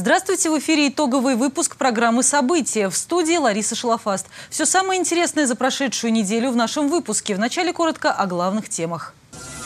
Здравствуйте, в эфире итоговый выпуск программы «События». В студии Лариса Шалафаст. Все самое интересное за прошедшую неделю в нашем выпуске. Вначале коротко о главных темах.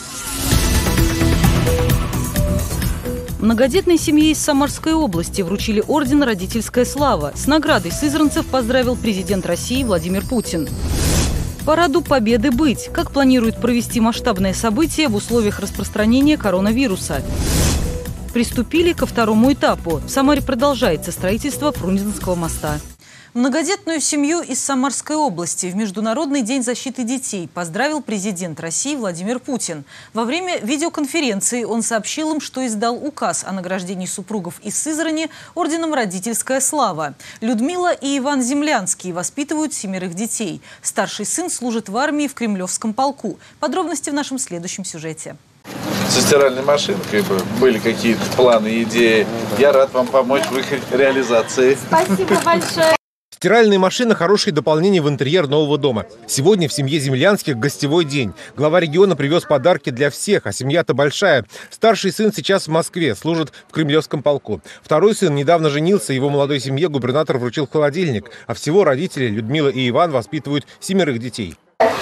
Многодетной семье из Самарской области вручили орден «Родительская слава». С наградой сызранцев поздравил президент России Владимир Путин. Параду Победы быть. Как планируют провести масштабное событие в условиях распространения коронавируса? Приступили ко второму этапу. В Самаре продолжается строительство Фрунзенского моста. Многодетную семью из Самарской области в Международный день защиты детей поздравил президент России Владимир Путин. Во время видеоконференции он сообщил им, что издал указ о награждении супругов из Сызрани орденом «Родительская слава». Людмила и Иван Землянские воспитывают 7 детей. Старший сын служит в армии в Кремлевском полку. Подробности в нашем следующем сюжете. Со стиральной машинкой были какие-то планы, идеи. Я рад вам помочь в их реализации. Спасибо большое. Стиральная машина – хорошее дополнение в интерьер нового дома. Сегодня в семье Землянских гостевой день. Глава региона привез подарки для всех, а семья-то большая. Старший сын сейчас в Москве, служит в Кремлевском полку. Второй сын недавно женился, его молодой семье губернатор вручил холодильник. А всего родители Людмила и Иван воспитывают 7 детей.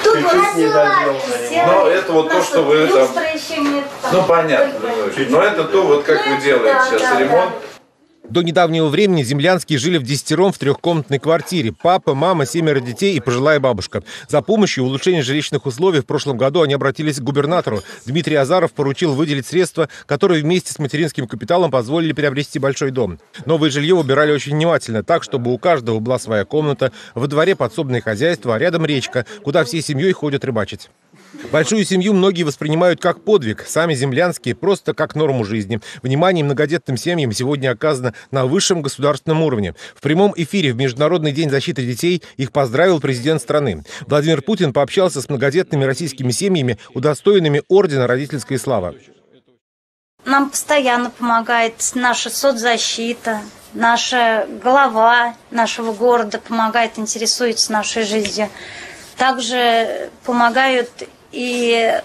Но это вот то, что вы там... Ну, понятно. Но это то, вот как вы делаете сейчас ремонт. До недавнего времени Землянские жили в трехкомнатной квартире. Папа, мама, 7 детей и пожилая бабушка. За помощью в улучшении жилищных условий в прошлом году они обратились к губернатору. Дмитрий Азаров поручил выделить средства, которые вместе с материнским капиталом позволили приобрести большой дом. Новое жилье выбирали очень внимательно, так, чтобы у каждого была своя комната, во дворе подсобное хозяйство, а рядом речка, куда всей семьей ходят рыбачить. Большую семью многие воспринимают как подвиг. Сами Землянские просто как норму жизни. Внимание многодетным семьям сегодня оказано на высшем государственном уровне. В прямом эфире в Международный день защиты детей их поздравил президент страны. Владимир Путин пообщался с многодетными российскими семьями, удостоенными ордена «Родительская слава». Нам постоянно помогает наша соцзащита, наша глава нашего города помогает, интересуется нашей жизнью. Также помогают и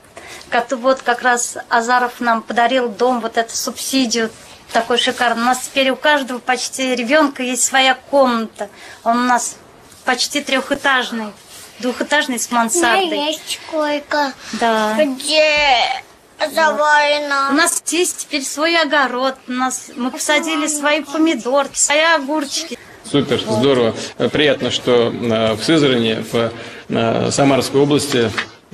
вот как раз Азаров нам подарил дом, вот эту субсидию такой шикарный. У нас теперь у каждого почти ребенка есть своя комната. Он у нас почти трехэтажный, двухэтажный с мансардой. У меня есть койка, да. Где завалено. У нас есть теперь свой огород, мы посадили свои помидорки, свои огурчики. Супер, здорово. Приятно, что в Сызрани, в Самарской области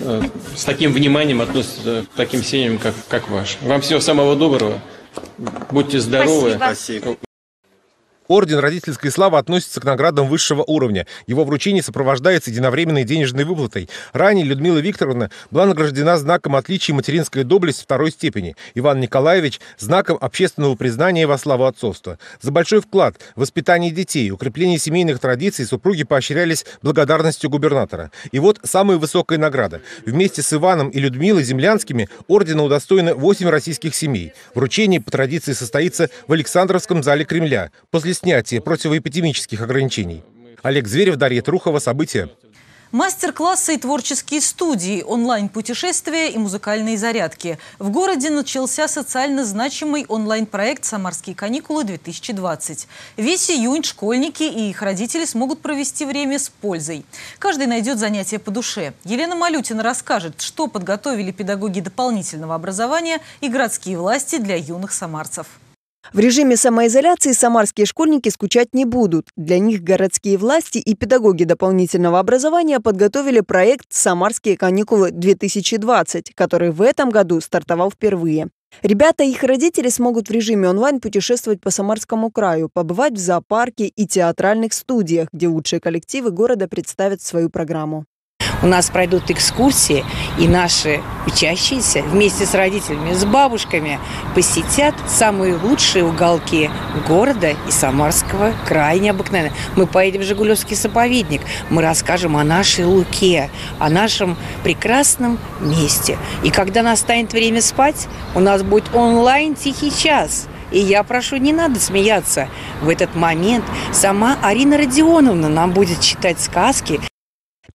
с таким вниманием относятся к таким семьям, как ваш. Вам всего самого доброго. Будьте здоровы. Спасибо. Орден «Родительской славы» относится к наградам высшего уровня. Его вручение сопровождается единовременной денежной выплатой. Ранее Людмила Викторовна была награждена знаком отличия «Материнская доблесть» 2 степени. Иван Николаевич – знаком общественного признания во славу отцовства. За большой вклад в воспитание детей, укрепление семейных традиций супруги поощрялись благодарностью губернатора. И вот самая высокая награда. Вместе с Иваном и Людмилой Землянскими ордена удостоено 8 российских семей. Вручение по традиции состоится в Александровском зале Кремля после снятия противоэпидемических ограничений. Олег Зверев, Дарья Трухова. События. Мастер-классы и творческие студии, онлайн-путешествия и музыкальные зарядки. В городе начался социально значимый онлайн-проект «Самарские каникулы-2020». Весь июнь школьники и их родители смогут провести время с пользой. Каждый найдет занятие по душе. Елена Малютина расскажет, что подготовили педагоги дополнительного образования и городские власти для юных самарцев. В режиме самоизоляции самарские школьники скучать не будут. Для них городские власти и педагоги дополнительного образования подготовили проект «Самарские каникулы-2020», который в этом году стартовал впервые. Ребята и их родители смогут в режиме онлайн путешествовать по Самарскому краю, побывать в зоопарке и театральных студиях, где лучшие коллективы города представят свою программу. У нас пройдут экскурсии, и наши учащиеся вместе с родителями, с бабушками посетят самые лучшие уголки города и Самарского края необыкновенно. Мы поедем в Жигулевский заповедник, мы расскажем о нашей Луке, о нашем прекрасном месте. И когда настанет время спать, у нас будет онлайн «Тихий час». И я прошу, не надо смеяться. В этот момент сама Арина Родионовна нам будет читать сказки.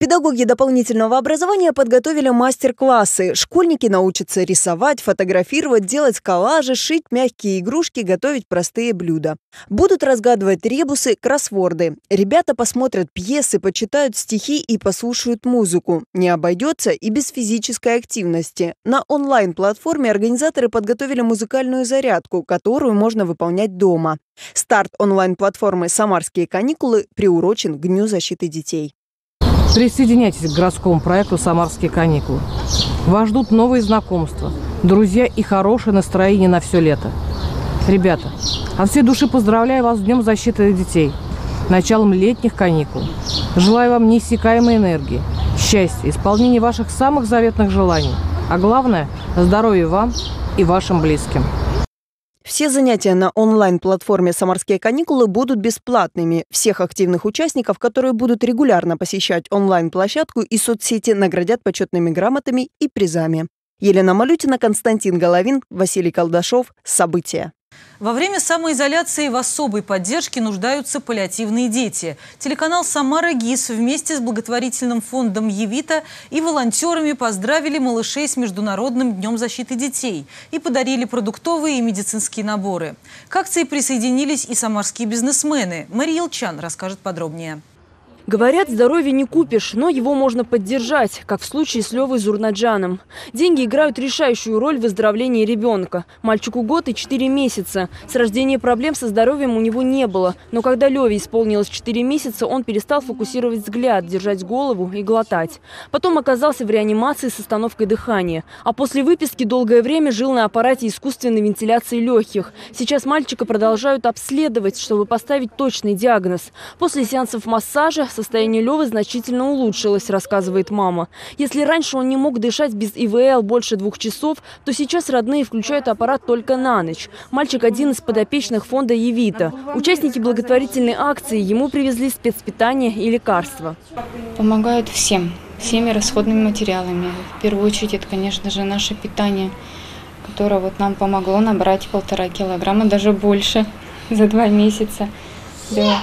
Педагоги дополнительного образования подготовили мастер-классы. Школьники научатся рисовать, фотографировать, делать коллажи, шить мягкие игрушки, готовить простые блюда. Будут разгадывать ребусы, кроссворды. Ребята посмотрят пьесы, почитают стихи и послушают музыку. Не обойдется и без физической активности. На онлайн-платформе организаторы подготовили музыкальную зарядку, которую можно выполнять дома. Старт онлайн-платформы «Самарские каникулы» приурочен к Дню защиты детей. Присоединяйтесь к городскому проекту «Самарские каникулы». Вас ждут новые знакомства, друзья и хорошее настроение на все лето. Ребята, от всей души поздравляю вас с Днем защиты детей, началом летних каникул. Желаю вам неиссякаемой энергии, счастья, исполнения ваших самых заветных желаний. А главное – здоровья вам и вашим близким. Все занятия на онлайн-платформе «Самарские каникулы» будут бесплатными. Всех активных участников, которые будут регулярно посещать онлайн-площадку и соцсети, наградят почетными грамотами и призами. Елена Малютина, Константин Головин, Василий Колдашов. События. Во время самоизоляции в особой поддержке нуждаются паллиативные дети. Телеканал «Самара ГИС» вместе с благотворительным фондом «Евита» и волонтерами поздравили малышей с Международным днем защиты детей и подарили продуктовые и медицинские наборы. К акции присоединились и самарские бизнесмены. Мария Елчан расскажет подробнее. Говорят, здоровье не купишь, но его можно поддержать, как в случае с Левой Зурнаджаном. Деньги играют решающую роль в выздоровлении ребенка. Мальчику год и 4 месяца. С рождения проблем со здоровьем у него не было. Но когда Леве исполнилось 4 месяца, он перестал фокусировать взгляд, держать голову и глотать. Потом оказался в реанимации с остановкой дыхания. А после выписки долгое время жил на аппарате искусственной вентиляции легких. Сейчас мальчика продолжают обследовать, чтобы поставить точный диагноз. После сеансов массажа состояние Левы значительно улучшилось, рассказывает мама. Если раньше он не мог дышать без ИВЛ больше 2 часов, то сейчас родные включают аппарат только на ночь. Мальчик один из подопечных фонда «Евита». Участники благотворительной акции ему привезли спецпитание и лекарства. Помогают всеми расходными материалами. В первую очередь это, конечно же, наше питание, которое вот нам помогло набрать 1,5 килограмма, даже больше за 2 месяца. Да.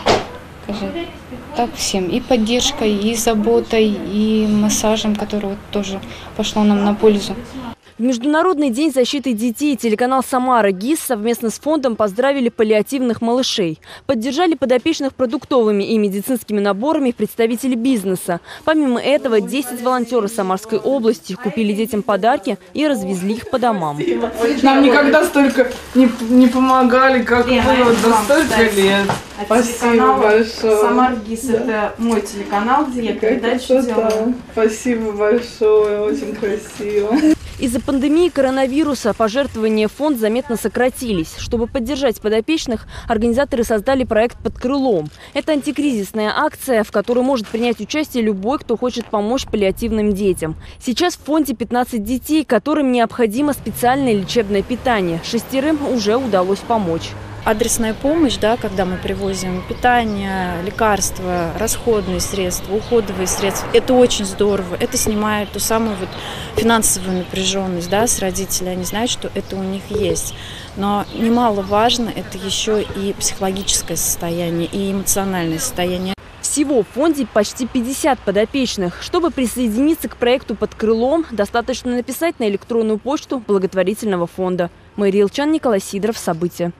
Так всем. И поддержкой, и заботой, и массажем, который вот тоже пошло нам на пользу. В Международный день защиты детей телеканал «Самара ГИС» совместно с фондом поздравили паллиативных малышей. Поддержали подопечных продуктовыми и медицинскими наборами представители бизнеса. Помимо этого, 10 волонтеров Самарской области купили детям подарки и развезли их по домам. Нам никогда столько не помогали, как вы, за столько лет. Спасибо большое. «Самара ГИС» – это мой телеканал, где я передачу делаю. Спасибо большое, очень красиво. Из-за пандемии коронавируса пожертвования в фонд заметно сократились. Чтобы поддержать подопечных, организаторы создали проект «Под крылом». Это антикризисная акция, в которой может принять участие любой, кто хочет помочь паллиативным детям. Сейчас в фонде 15 детей, которым необходимо специальное лечебное питание. 6 уже удалось помочь. Адресная помощь, да, когда мы привозим питание, лекарства, расходные средства, уходовые средства, это очень здорово. Это снимает ту самую вот финансовую напряженность, да, с родителей. Они знают, что это у них есть. Но немаловажно это еще и психологическое состояние, и эмоциональное состояние. Всего в фонде почти 50 подопечных. Чтобы присоединиться к проекту «Под крылом», достаточно написать на электронную почту благотворительного фонда. Мария Елчан, Николай Сидоров. События.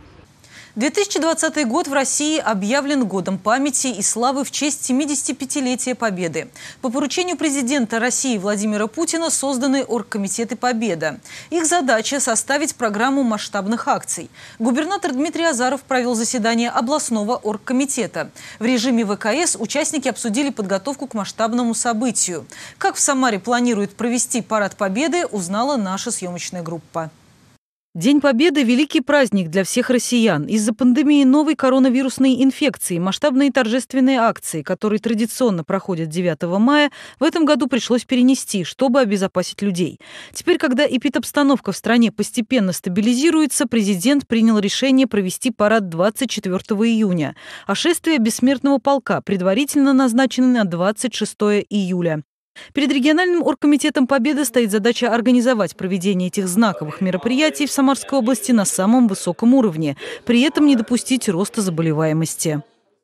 2020 год в России объявлен годом памяти и славы в честь 75-летия Победы. По поручению президента России Владимира Путина созданы оргкомитеты «Победа». Их задача – составить программу масштабных акций. Губернатор Дмитрий Азаров провел заседание областного оргкомитета. В режиме ВКС участники обсудили подготовку к масштабному событию. Как в Самаре планируют провести парад Победы, узнала наша съемочная группа. День Победы – великий праздник для всех россиян. Из-за пандемии новой коронавирусной инфекции масштабные торжественные акции, которые традиционно проходят 9 мая, в этом году пришлось перенести, чтобы обезопасить людей. Теперь, когда эпидобстановка в стране постепенно стабилизируется, президент принял решение провести парад 24 июня, а шествие Бессмертного полка предварительно назначено на 26 июля. Перед региональным оргкомитетом «Победы» стоит задача организовать проведение этих знаковых мероприятий в Самарской области на самом высоком уровне, при этом не допустить роста заболеваемости.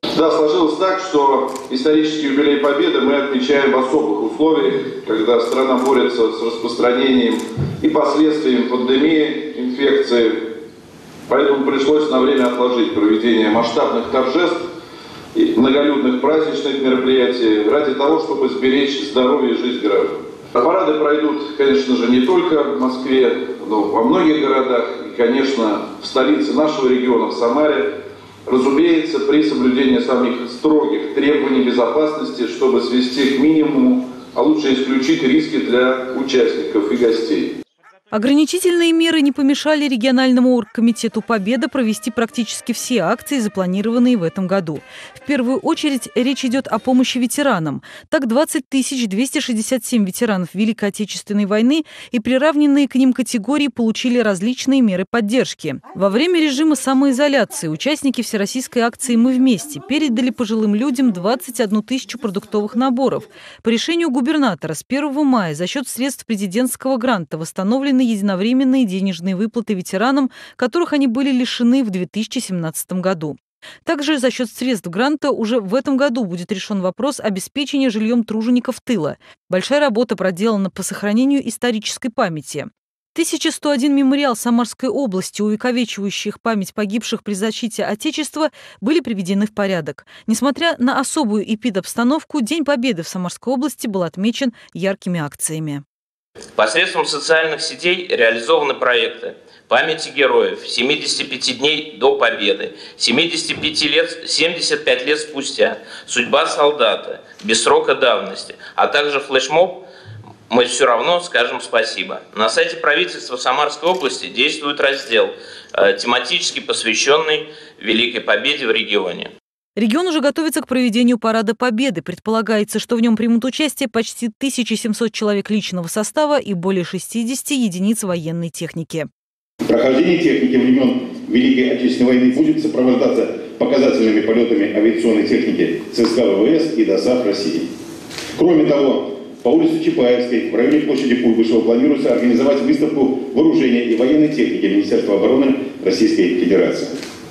Да, сложилось так, что исторический юбилей Победы мы отмечаем в особых условиях, когда страна борется с распространением и последствиями пандемии, инфекции. Поэтому пришлось на время отложить проведение масштабных торжеств и многолюдных праздничных мероприятий ради того, чтобы сберечь здоровье и жизнь граждан. Парады пройдут, конечно же, не только в Москве, но во многих городах и, конечно, в столице нашего региона, в Самаре. Разумеется, при соблюдении самых строгих требований безопасности, чтобы свести к минимуму, а лучше исключить риски для участников и гостей. Ограничительные меры не помешали региональному оргкомитету «Победа» провести практически все акции, запланированные в этом году. В первую очередь речь идет о помощи ветеранам. Так, 20 267 ветеранов Великой Отечественной войны и приравненные к ним категории получили различные меры поддержки. Во время режима самоизоляции участники всероссийской акции «Мы вместе» передали пожилым людям 21 тысячу продуктовых наборов. По решению губернатора с 1 мая за счет средств президентского гранта восстановлены единовременные денежные выплаты ветеранам, которых они были лишены в 2017 году. Также за счет средств гранта уже в этом году будет решен вопрос обеспечения жильем тружеников тыла. Большая работа проделана по сохранению исторической памяти. 1101 мемориал Самарской области, увековечивающих память погибших при защите Отечества, были приведены в порядок. Несмотря на особую эпидобстановку, День Победы в Самарской области был отмечен яркими акциями. Посредством социальных сетей реализованы проекты «Памяти героев», «75 дней до Победы», 75 лет спустя, «Судьба солдата», «Без срока давности», а также флешмоб «Мы все равно скажем спасибо». На сайте правительства Самарской области действует раздел, тематически посвященный Великой Победе в регионе. Регион уже готовится к проведению Парада Победы. Предполагается, что в нем примут участие почти 1700 человек личного состава и более 60 единиц военной техники. Прохождение техники времен Великой Отечественной войны будет сопровождаться показательными полетами авиационной техники ЦСКА ВВС и ДОСААФ России. Кроме того, по улице Чапаевской в районе площади Куйбышева планируется организовать выставку вооружения и военной техники Министерства обороны Российской Федерации.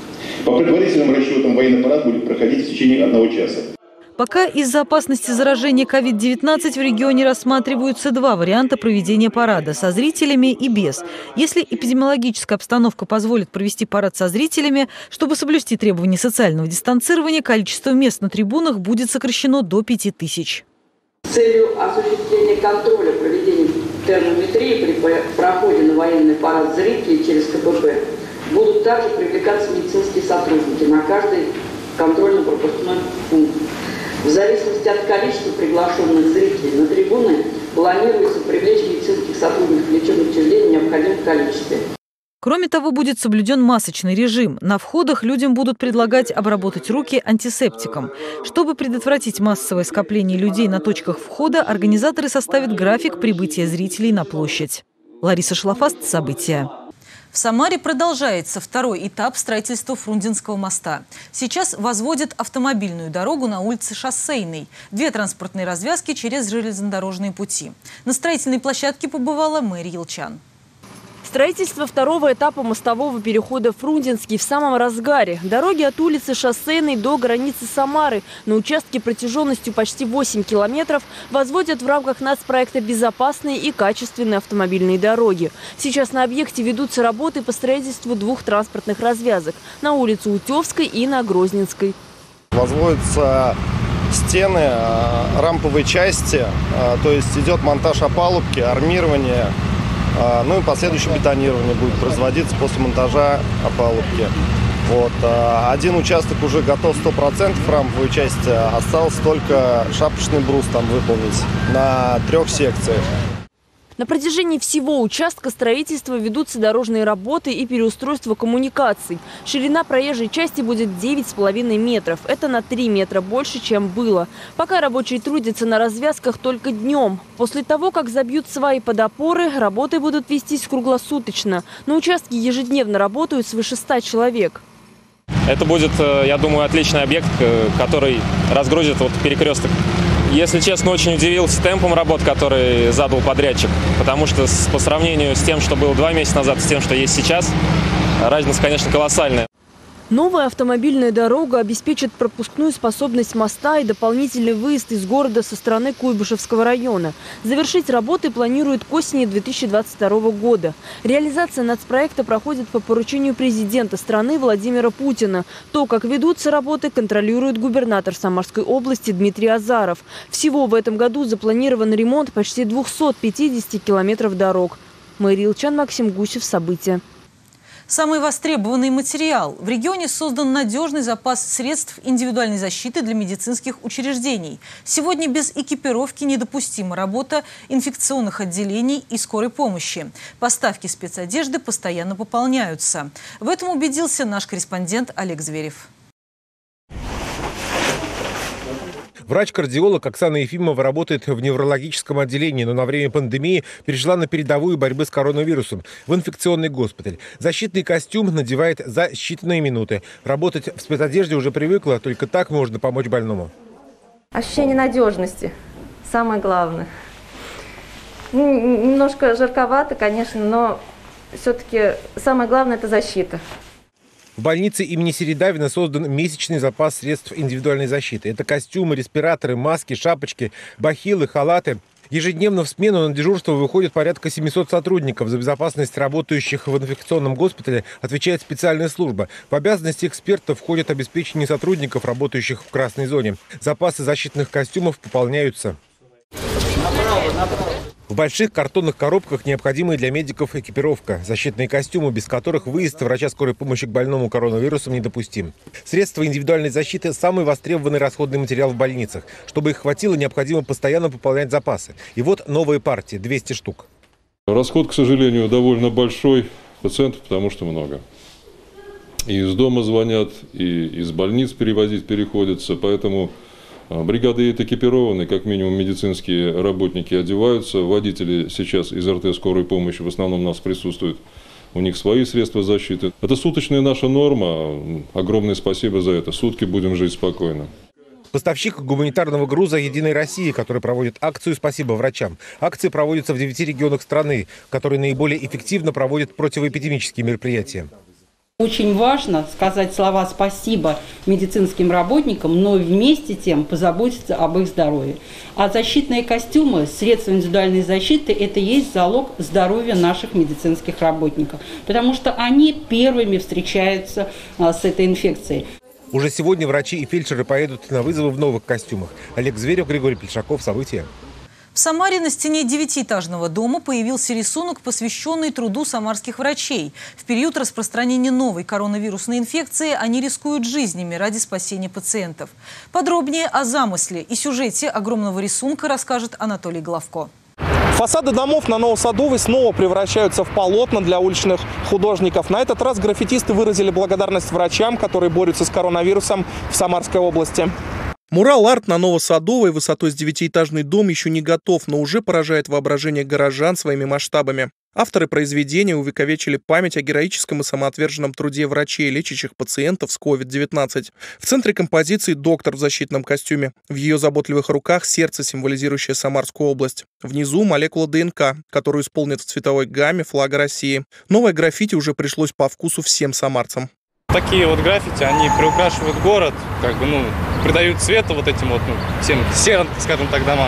По предварительным расчетам, военный парад будет проходить в течение 1 часа. Пока из-за опасности заражения COVID-19 в регионе рассматриваются два варианта проведения парада – со зрителями и без. Если эпидемиологическая обстановка позволит провести парад со зрителями, чтобы соблюсти требования социального дистанцирования, количество мест на трибунах будет сокращено до 5000. С целью осуществления контроля проведения термометрии при проходе на военный парад зрителей через КПП будут также привлекаться медицинские сотрудники на каждый контрольно-пропускной пункт. В зависимости от количества приглашенных зрителей на трибуны планируется привлечь медицинских сотрудников лечебных учреждений в необходимом количестве. Кроме того, будет соблюден масочный режим. На входах людям будут предлагать обработать руки антисептиком. Чтобы предотвратить массовое скопление людей на точках входа, организаторы составят график прибытия зрителей на площадь. Лариса Шлафаст, события. В Самаре продолжается второй этап строительства Фрунзенского моста. Сейчас возводят автомобильную дорогу на улице Шоссейной. 2 транспортные развязки через железнодорожные пути. На строительной площадке побывала мэр Елчан. Строительство второго этапа мостового перехода Фрунзенский в самом разгаре. Дороги от улицы Шоссейной до границы Самары на участке протяженностью почти 8 километров возводят в рамках нацпроекта безопасные и качественные автомобильные дороги. Сейчас на объекте ведутся работы по строительству 2 транспортных развязок – на улице Утевской и на Грозненской. Возводятся стены, рамповые части, то есть идет монтаж опалубки, армирование. Ну и последующее бетонирование будет производиться после монтажа опалубки. Вот. Один участок уже готов 100%, рамповой части. Осталось только шапочный брус там выполнить на 3 секциях. На протяжении всего участка строительства ведутся дорожные работы и переустройство коммуникаций. Ширина проезжей части будет 9,5 метров. Это на 3 метра больше, чем было. Пока рабочие трудятся на развязках только днем. После того, как забьют сваи под опоры, работы будут вестись круглосуточно. На участке ежедневно работают свыше 100 человек. Это будет, я думаю, отличный объект, который разгрузит перекресток. Если честно, очень удивился темпом работ, который задал подрядчик, потому что по сравнению с тем, что было 2 месяца назад, с тем, что есть сейчас, разница, конечно, колоссальная. Новая автомобильная дорога обеспечит пропускную способность моста и дополнительный выезд из города со стороны Куйбышевского района. Завершить работы планируют к осени 2022 года. Реализация нацпроекта проходит по поручению президента страны Владимира Путина. То, как ведутся работы, контролирует губернатор Самарской области Дмитрий Азаров. Всего в этом году запланирован ремонт почти 250 километров дорог. Майя Илчан, Максим Гусев. События. Самый востребованный материал. В регионе создан надежный запас средств индивидуальной защиты для медицинских учреждений. Сегодня без экипировки недопустима работа инфекционных отделений и скорой помощи. Поставки спецодежды постоянно пополняются. В этом убедился наш корреспондент Олег Зверев. Врач-кардиолог Оксана Ефимова работает в неврологическом отделении, но на время пандемии перешла на передовую борьбы с коронавирусом в инфекционный госпиталь. Защитный костюм надевает за считанные минуты. Работать в спецодежде уже привыкла, только так можно помочь больному. Ощущение надежности – самое главное. Немножко жарковато, конечно, но все-таки самое главное – это защита. В больнице имени Середавина создан месячный запас средств индивидуальной защиты. Это костюмы, респираторы, маски, шапочки, бахилы, халаты. Ежедневно в смену на дежурство выходит порядка 700 сотрудников. За безопасность работающих в инфекционном госпитале отвечает специальная служба. В обязанности экспертов входит обеспечение сотрудников, работающих в красной зоне. Запасы защитных костюмов пополняются. В больших картонных коробках необходимая для медиков экипировка. Защитные костюмы, без которых выезд врача скорой помощи к больному коронавирусом недопустим. Средства индивидуальной защиты – самый востребованный расходный материал в больницах. Чтобы их хватило, необходимо постоянно пополнять запасы. И вот новые партии – 200 штук. Расход, к сожалению, довольно большой. Пациентов потому что много. И из дома звонят, и из больниц перевозить приходится, поэтому... Бригады экипированы, как минимум медицинские работники одеваются. Водители сейчас из РТ скорой помощи в основном у нас присутствуют. У них свои средства защиты. Это суточная наша норма. Огромное спасибо за это. Сутки будем жить спокойно. Поставщик гуманитарного груза «Единой России», который проводит акцию «Спасибо врачам». Акции проводятся в 9 регионах страны, которые наиболее эффективно проводят противоэпидемические мероприятия. Очень важно сказать слова «спасибо» медицинским работникам, но вместе тем позаботиться об их здоровье. А защитные костюмы, средства индивидуальной защиты – это и есть залог здоровья наших медицинских работников, потому что они первыми встречаются с этой инфекцией. Уже сегодня врачи и фельдшеры поедут на вызовы в новых костюмах. Олег Зверев, Григорий Плешаков. События. В Самаре на стене 9-этажного дома появился рисунок, посвященный труду самарских врачей. В период распространения новой коронавирусной инфекции они рискуют жизнями ради спасения пациентов. Подробнее о замысле и сюжете огромного рисунка расскажет Анатолий Головко. Фасады домов на Новосадовой снова превращаются в полотна для уличных художников. На этот раз граффитисты выразили благодарность врачам, которые борются с коронавирусом в Самарской области. Мурал-арт на Новосадовой высотой с 9-этажный дом еще не готов, но уже поражает воображение горожан своими масштабами. Авторы произведения увековечили память о героическом и самоотверженном труде врачей, лечащих пациентов с COVID-19. В центре композиции доктор в защитном костюме. В ее заботливых руках сердце, символизирующее Самарскую область. Внизу молекула ДНК, которую исполнит в цветовой гамме флага России. Новое граффити уже пришлось по вкусу всем самарцам. Такие вот граффити, они приукрашивают город, придают цвета вот этим вот, всем серым, скажем так, домам.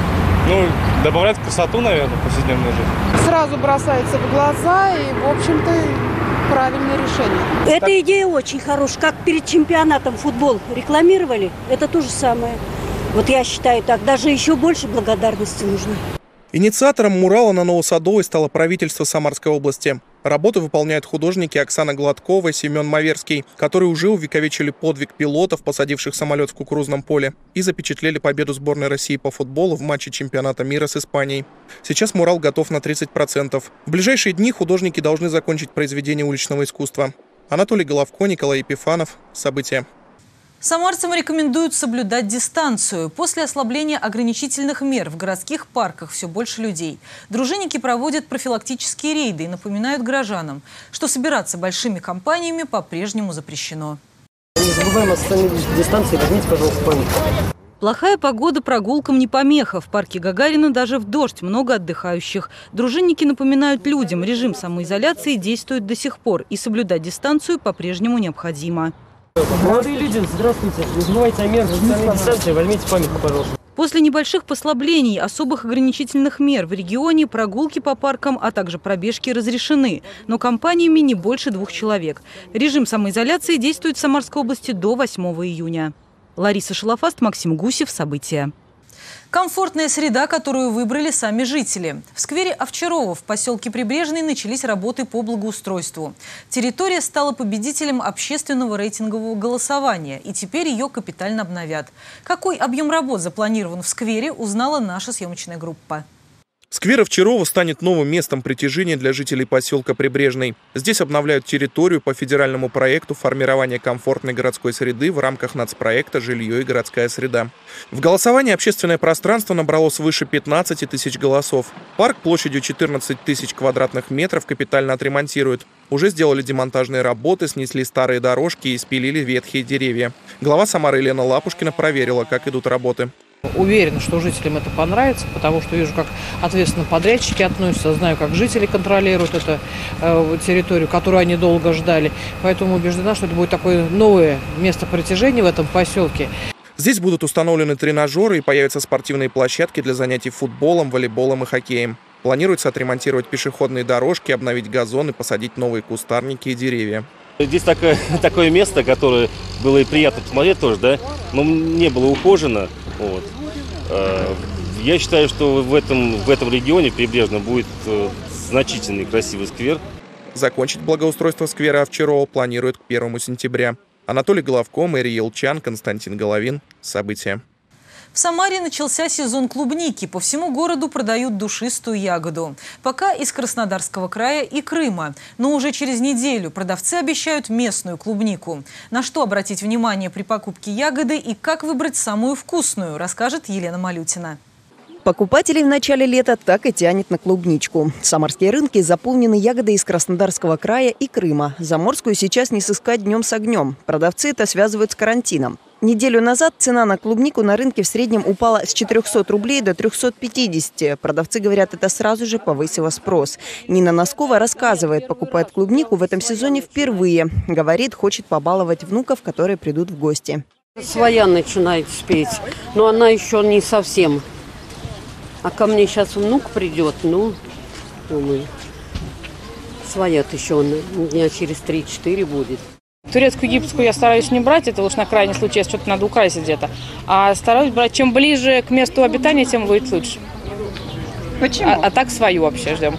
Добавляют красоту, наверное, в повседневную жизнь. Сразу бросается в глаза и, в общем-то, правильное решение. Эта идея очень хорошая. Как перед чемпионатом футбол рекламировали, это то же самое. Вот я считаю так, даже еще больше благодарности нужно. Инициатором мурала на Новосадовой стало правительство Самарской области. Работы выполняют художники Оксана Гладкова и Семен Маверский, которые уже увековечили подвиг пилотов, посадивших самолет в кукурузном поле, и запечатлели победу сборной России по футболу в матче чемпионата мира с Испанией. Сейчас мурал готов на 30%. В ближайшие дни художники должны закончить произведение уличного искусства. Анатолий Головко, Николай Епифанов. События. Самарцам рекомендуют соблюдать дистанцию. После ослабления ограничительных мер в городских парках все больше людей. Дружинники проводят профилактические рейды и напоминают горожанам, что собираться большими компаниями по-прежнему запрещено. Не забываем о социальной дистанции, возьмите, пожалуйста, память. Плохая погода прогулкам не помеха. В парке Гагарина даже в дождь много отдыхающих. Дружинники напоминают людям, режим самоизоляции действует до сих пор, и соблюдать дистанцию по-прежнему необходимо. Молодые люди, здравствуйте. Не забывайте о мерах социальной дистанции, возьмите памятку, пожалуйста. После небольших послаблений, особых ограничительных мер в регионе прогулки по паркам, а также пробежки разрешены, но компаниями не больше 2 человек. Режим самоизоляции действует в Самарской области до 8 июня. Лариса Шалафаст, Максим Гусев. События. Комфортная среда, которую выбрали сами жители. В сквере Овчарово в поселке Прибрежный начались работы по благоустройству. Территория стала победителем общественного рейтингового голосования, и теперь ее капитально обновят. Какой объем работ запланирован в сквере, узнала наша съемочная группа. Сквер Овчарово станет новым местом притяжения для жителей поселка Прибрежный. Здесь обновляют территорию по федеральному проекту формирования комфортной городской среды в рамках нацпроекта «Жилье и городская среда». В голосовании общественное пространство набрало свыше 15 тысяч голосов. Парк площадью 14 тысяч квадратных метров капитально отремонтируют. Уже сделали демонтажные работы, снесли старые дорожки и спилили ветхие деревья. Глава Самары Елена Лапушкина проверила, как идут работы. Уверена, что жителям это понравится, потому что вижу, как ответственно подрядчики относятся, знаю, как жители контролируют эту территорию, которую они долго ждали. Поэтому убеждена, что это будет такое новое место притяжения в этом поселке. Здесь будут установлены тренажеры и появятся спортивные площадки для занятий футболом, волейболом и хоккеем. Планируется отремонтировать пешеходные дорожки, обновить газоны, посадить новые кустарники и деревья. Здесь такое место, которое было и приятно посмотреть тоже, да, но не было ухожено. Вот. Я считаю, что в этом регионе Прибрежном будет значительный красивый сквер. Закончить благоустройство сквера Овчарово планируют к 1 сентября. Анатолий Головко, Мария Елчан, Константин Головин. События. В Самаре начался сезон клубники. По всему городу продают душистую ягоду. Пока из Краснодарского края и Крыма. Но уже через неделю продавцы обещают местную клубнику. На что обратить внимание при покупке ягоды и как выбрать самую вкусную, расскажет Елена Малютина. Покупателей в начале лета так и тянет на клубничку. Самарские рынки заполнены ягодой из Краснодарского края и Крыма. Заморскую сейчас не сыскать днем с огнем. Продавцы это связывают с карантином. Неделю назад цена на клубнику на рынке в среднем упала с 400 рублей до 350. Продавцы говорят, это сразу же повысило спрос. Нина Носкова рассказывает, покупает клубнику в этом сезоне впервые. Говорит, хочет побаловать внуков, которые придут в гости. Своя начинает спеть, но она еще не совсем. А ко мне сейчас внук придет, думаю, своя-то еще дня через 3-4 будет. Турецкую гибскую я стараюсь не брать, это уж на крайний случай, если что-то надо украсить где-то. А стараюсь брать, чем ближе к месту обитания, тем будет лучше. Почему? А так свою вообще ждем.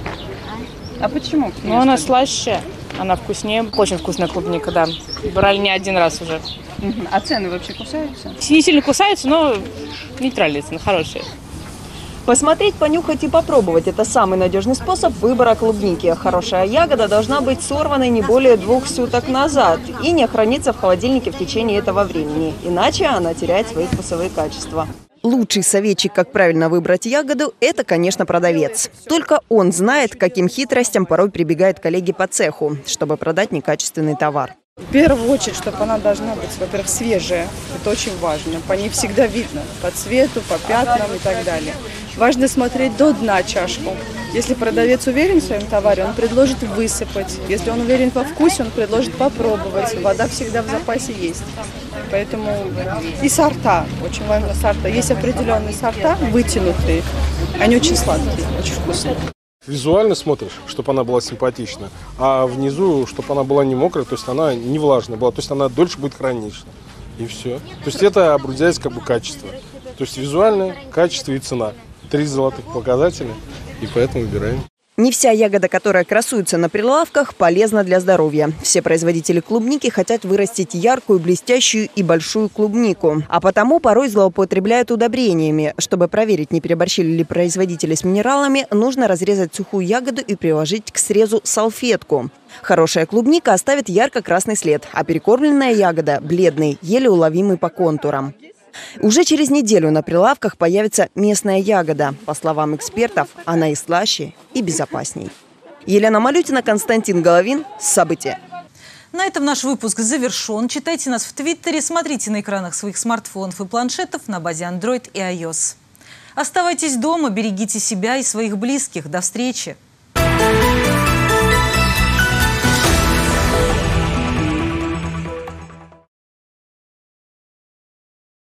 А почему? Ну, она слаще, она вкуснее. Очень вкусная клубника, да. Брали не один раз уже. А цены вообще кусаются? Не сильно кусаются, но нейтральные цены, хорошие. Посмотреть, понюхать и попробовать – это самый надежный способ выбора клубники. Хорошая ягода должна быть сорванной не более 2 суток назад и не храниться в холодильнике в течение этого времени. Иначе она теряет свои вкусовые качества. Лучший советчик, как правильно выбрать ягоду – это, конечно, продавец. Только он знает, к каким хитростям порой прибегают коллеги по цеху, чтобы продать некачественный товар. В первую очередь, чтобы она должна быть, во-первых, свежая. Это очень важно. По ней всегда видно. По цвету, по пятнам и так далее. Важно смотреть до дна чашку. Если продавец уверен в своем товаре, он предложит высыпать. Если он уверен во вкусе, он предложит попробовать. Вода всегда в запасе есть. Поэтому и сорта. Очень важно сорта. Есть определенные сорта, вытянутые. Они очень сладкие, очень вкусные. Визуально смотришь, чтобы она была симпатична, а внизу, чтобы она была не мокрая, то есть она не влажная была, то есть она дольше будет храниться. И все. То есть это определяется как бы качество. То есть визуально, качество и цена. 3 золотых показателя, и поэтому выбираем. Не вся ягода, которая красуется на прилавках, полезна для здоровья. Все производители клубники хотят вырастить яркую, блестящую и большую клубнику. А потому порой злоупотребляют удобрениями. Чтобы проверить, не переборщили ли производители с минералами, нужно разрезать сухую ягоду и приложить к срезу салфетку. Хорошая клубника оставит ярко-красный след, а перекормленная ягода – бледный, еле уловимый по контурам. Уже через неделю на прилавках появится местная ягода. По словам экспертов, она и слаще, и безопасней. Елена Малютина, Константин Головин. События. На этом наш выпуск завершен. Читайте нас в Твиттере, смотрите на экранах своих смартфонов и планшетов на базе Android и iOS. Оставайтесь дома, берегите себя и своих близких. До встречи!